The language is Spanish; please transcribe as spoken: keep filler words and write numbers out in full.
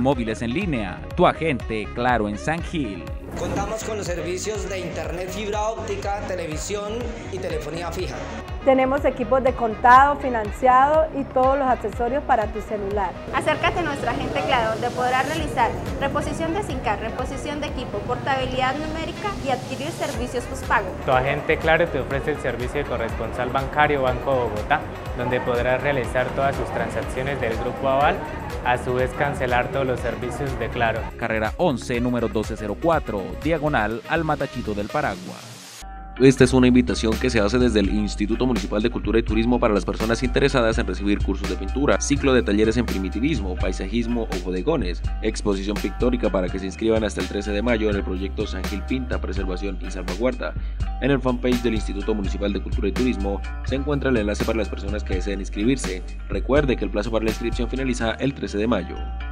móviles en línea. Tu agente Claro en San Gil. Contamos con los servicios de internet, fibra óptica, televisión y telefonía fija. Tenemos equipos de contado, financiado y todos los accesorios para tu celular. Acércate a nuestro agente Claro, donde podrás realizar reposición de SIM card, reposición de equipo, portabilidad numérica y adquirir servicios postpago. Tu agente Claro te ofrece el servicio de corresponsal bancario Banco Bogotá, donde podrás realizar todas sus transacciones del Grupo Aval, a su vez cancelar todos los servicios de Claro. Carrera once, número doce cero cuatro, diagonal al Matachito del Paragua. Esta es una invitación que se hace desde el Instituto Municipal de Cultura y Turismo para las personas interesadas en recibir cursos de pintura, ciclo de talleres en primitivismo, paisajismo o bodegones, exposición pictórica para que se inscriban hasta el trece de mayo en el proyecto San Gil Pinta, Preservación y Salvaguarda. En el fanpage del Instituto Municipal de Cultura y Turismo se encuentra el enlace para las personas que deseen inscribirse. Recuerde que el plazo para la inscripción finaliza el trece de mayo.